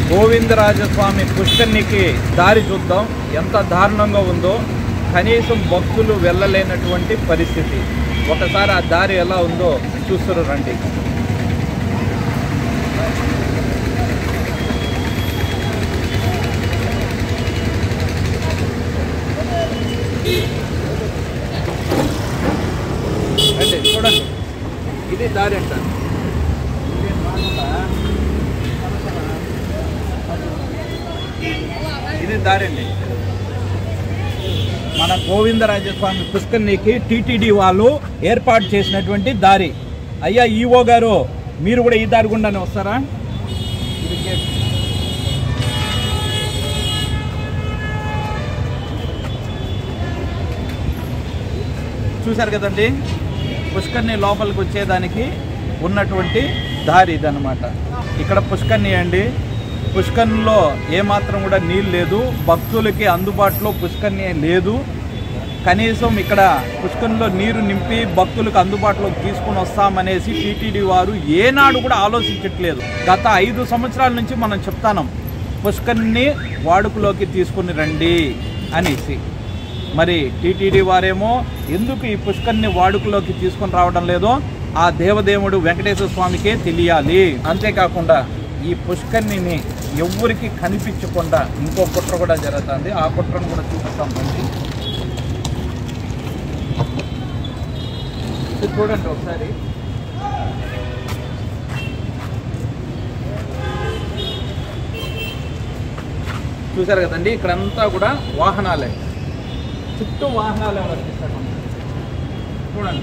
గోవిందరాజస్వామి పుష్కరిణికి దారి చూద్దాం ఎంత దారుణంగా ఉందో. కనీసం భక్తులు వెళ్ళలేనటువంటి పరిస్థితి. ఒకసారి ఆ దారి ఎలా ఉందో చూస్తారు రండి. చూడండి, ఇది దారి అంట. ఇది దారి అండి. మన గోవిందరాజస్వామి పుష్కరిణికి టీటీడీ వాళ్ళు ఏర్పాటు చేసినటువంటి దారి. అయ్యా ఈవో గారు, మీరు కూడా ఈ దారి గుండానే వస్తారా? చూశారు కదండి, పుష్కరిణి లోపలికి వచ్చేదానికి ఉన్నటువంటి దారి ఇదన్నమాట. ఇక్కడ పుష్కరిణి అండి. పుష్కరిణిలో ఏమాత్రం కూడా నీళ్ళు లేదు. భక్తులకి అందుబాటులో పుష్కరిణి లేదు. కనీసం ఇక్కడ పుష్కరిణిలో నీరు నింపి భక్తులకు అందుబాటులోకి తీసుకుని వస్తామనేసి టీటీడీ వారు ఏనాడు కూడా ఆలోచించట్లేదు. గత 5 సంవత్సరాల నుంచి మనం చెప్తాం పుష్కరిణిని వాడుకలోకి తీసుకుని రండి అనేసి. మరి టీటీడీ వారేమో ఎందుకు ఈ పుష్కరిణిని వాడుకలోకి తీసుకొని రావడం లేదో ఆ దేవదేవుడు వెంకటేశ్వర స్వామికే తెలియాలి. అంతేకాకుండా ఈ పుష్కరిణిని ఎవ్వరికి కనిపించకుండా ఇంకో కుట్ర కూడా జరుగుతుంది. ఆ కుట్రను కూడా చూపిస్తాం. మంచి చూడండి ఒకసారి. చూసారు కదండి, ఇక్కడంతా కూడా వాహనాలే, చుట్టూ వాహనాలే వర్తిస్తాయి. చూడండి,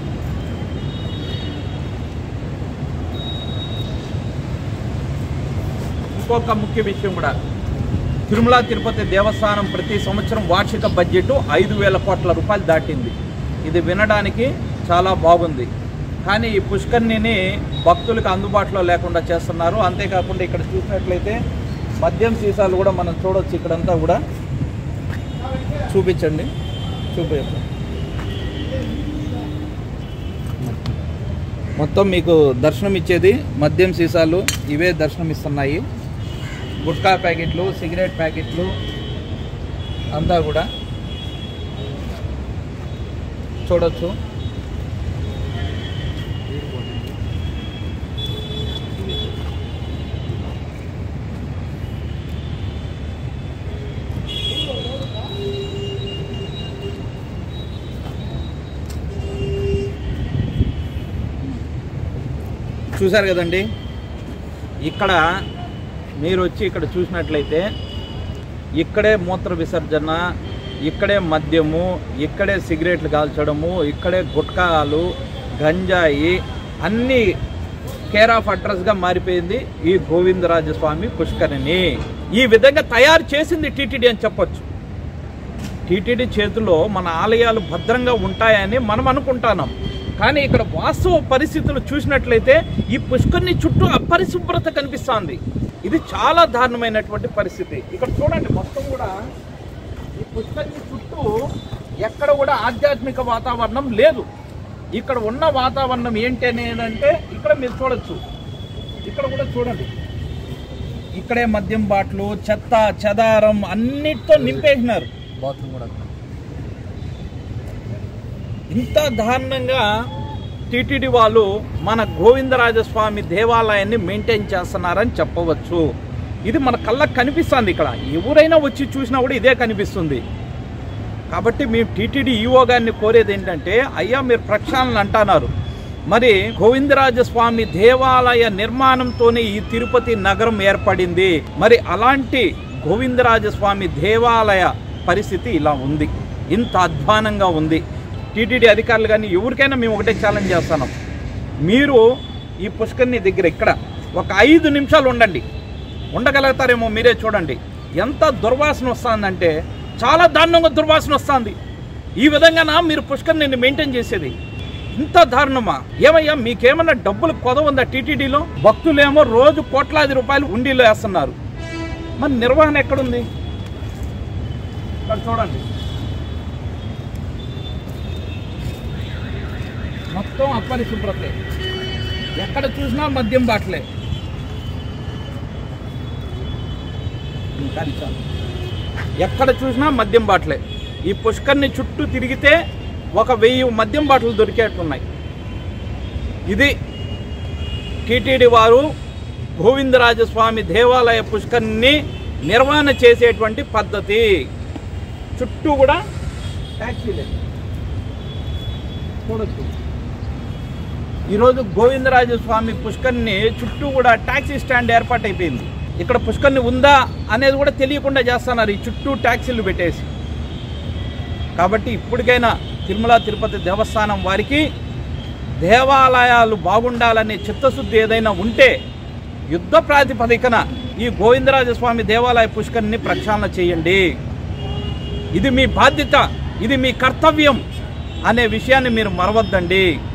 ఇంకొక ముఖ్య విషయం కూడా, తిరుమల తిరుపతి దేవస్థానం ప్రతి సంవత్సరం వార్షిక బడ్జెట్ 5,000 కోట్ల రూపాయలు దాటింది. ఇది వినడానికి చాలా బాగుంది. కానీ ఈ పుష్కరిణిని భక్తులకు అందుబాటులో లేకుండా చేస్తున్నారు. అంతేకాకుండా ఇక్కడ చూసినట్లయితే మద్యం సీసాలు కూడా మనం చూడవచ్చు. ఇక్కడంతా కూడా చూపించండి, మొత్తం మీకు దర్శనం ఇచ్చేది మద్యం సీసాలు ఇవే దర్శనం ఇస్తున్నాయి. గుట్కా ప్యాకెట్లు, సిగరెట్ ప్యాకెట్లు అంతా కూడా చూడొచ్చు. చూశారు కదండి, ఇక్కడ మీరు వచ్చి ఇక్కడ చూసినట్లయితే ఇక్కడే మూత్ర విసర్జన, ఇక్కడే మద్యము, ఇక్కడే సిగరెట్లు కాల్చడము, ఇక్కడే గుట్కాలు, గంజాయి అన్నీ కేర్ ఆఫ్ అడ్రస్గా మారిపోయింది ఈ గోవిందరాజస్వామి పుష్కరిణి. ఈ విధంగా తయారు చేసింది టీటీడీ అని చెప్పొచ్చు. టీటీడీ చేతిలో మన ఆలయాలు భద్రంగా ఉంటాయని మనం అనుకుంటున్నాం. కానీ ఇక్కడ వాస్తవ పరిస్థితులు చూసినట్లయితే ఈ పుష్కరిణి చుట్టూ అపరిశుభ్రత కనిపిస్తుంది. ఇది చాలా దారుణమైనటువంటి పరిస్థితి. ఇక్కడ చూడండి, మొత్తం కూడా ఈ పుష్కరిణి చుట్టూ ఎక్కడ కూడా ఆధ్యాత్మిక వాతావరణం లేదు. ఇక్కడ ఉన్న వాతావరణం ఏంటి అనేదంటే ఇక్కడ మీరు చూడొచ్చు. ఇక్కడ కూడా చూడండి, ఇక్కడే మద్యం బాటలు, చెత్త చెదారం అన్నిటితో నింపేసినారు. బాత్రూమ్ కూడా ఇంత దారుణంగా టీటీడీ వాళ్ళు మన గోవిందరాజస్వామి దేవాలయాన్ని మెయింటైన్ చేస్తున్నారని చెప్పవచ్చు. ఇది మన కళ్ళకు కనిపిస్తుంది. ఇక్కడ ఎవరైనా వచ్చి చూసినా కూడా ఇదే కనిపిస్తుంది. కాబట్టి మేము టీటీడీ ఈవో గారిని కోరేది ఏంటంటే, అయ్యా మీరు ప్రక్షాళన అంటున్నారు, మరి గోవిందరాజస్వామి దేవాలయ నిర్మాణంతోనే ఈ తిరుపతి నగరం ఏర్పడింది. మరి అలాంటి గోవిందరాజస్వామి దేవాలయ పరిస్థితి ఇలా ఉంది, ఇంత అధ్వానంగా ఉంది. టీటీడీ అధికారులు కానీ ఎవరికైనా మేము ఒకటే ఛాలెంజ్ చేస్తున్నాం, మీరు ఈ పుష్కరిణి దగ్గర ఇక్కడ ఒక 5 నిమిషాలు ఉండండి. ఉండగలుగుతారేమో మీరే చూడండి. ఎంత దుర్వాసన వస్తుందంటే చాలా దారుణంగా దుర్వాసన వస్తుంది. ఈ విధంగా మీరు పుష్కరిణిని మెయింటైన్ చేసేది ఇంత దారుణమా? ఏమయ్యా మీకేమన్నా డబ్బులు కొదవ ఉందా టీటీడీలో? భక్తులేమో రోజు కోట్లాది రూపాయలు ఉండిలో వేస్తున్నారు. మరి నిర్వహణ ఎక్కడుంది? చూడండి, మొత్తం అపరిశుభ్రతే, ఎక్కడ చూసినా మద్యం బాటలే. కానీ చాలు. ఎక్కడ చూసినా మద్యం బాటలే. ఈ పుష్కర్ని చుట్టూ తిరిగితే 1000 మద్యం బాటలు దొరికేట్టున్నాయి. ఇది టీటీడీ వారు గోవిందరాజస్వామి దేవాలయ పుష్కర్ని నిర్వహణ చేసేటువంటి పద్ధతి. చుట్టూ కూడా ట్యాక్సీలే చూడొచ్చు. ఈరోజు గోవిందరాజస్వామి పుష్కర్ని చుట్టూ కూడా ట్యాక్సీ స్టాండ్ ఏర్పాటైపోయింది. ఇక్కడ పుష్కర్ని ఉందా అనేది కూడా తెలియకుండా చేస్తున్నారు ఈ చుట్టూ ట్యాక్సీలు పెట్టేసి. కాబట్టి ఇప్పటికైనా తిరుమల తిరుపతి దేవస్థానం వారికి దేవాలయాలు బాగుండాలనే చిత్తశుద్ధి ఏదైనా ఉంటే యుద్ధ ప్రాతిపదికన ఈ గోవిందరాజస్వామి దేవాలయ పుష్కర్ని ప్రక్షాళన చేయండి. ఇది మీ బాధ్యత, ఇది మీ కర్తవ్యం అనే విషయాన్ని మీరు మరవద్దండి.